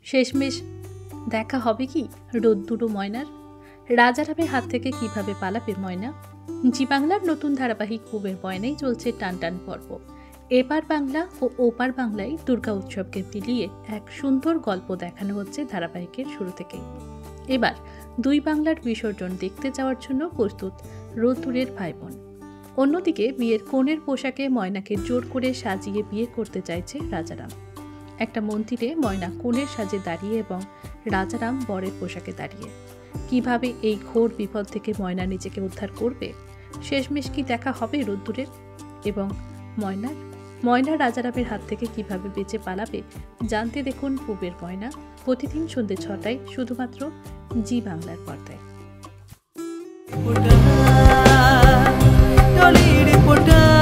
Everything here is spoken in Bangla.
শেষমেশ দেখা হবে কি রোদ্দুরো ময়নার? রাজারামের হাত থেকে কিভাবে পালাবে ময়না? জি বাংলার নতুন ধারাবাহিক পুবের বয়নাই চলছে টান টান পর্ব। এপার বাংলা ও ওপার বাংলায় দুর্গা উৎসবকে মিলিয়ে এক সুন্দর গল্প দেখানো হচ্ছে ধারাবাহিকের শুরু থেকেই। এবার দুই বাংলার বিসর্জন দেখতে যাওয়ার জন্য প্রস্তুত রোদ্দুরের ভাই বোন। অন্যদিকে বিয়ের কনের পোশাকে ময়নাকে জোর করে সাজিয়ে বিয়ে করতে চাইছে রাজারাম। একটা মন্দিরে ময়না কনের সাজে দাঁড়িয়ে এবং রাজারাম বরের পোশাকে দাঁড়িয়ে। কিভাবে এই ঘোর বিপদ থেকে ময়না নিজেকে উদ্ধার করবে? শেষমেশ কি দেখা হবে রোদ্দুরের এবং ময়না রাজারামের হাত থেকে কিভাবে বেঁচে পালাবে জানতে দেখুন পুবের ময়না প্রতিদিন সন্ধ্যে ৬টায় শুধুমাত্র জি বাংলার পর্দায়।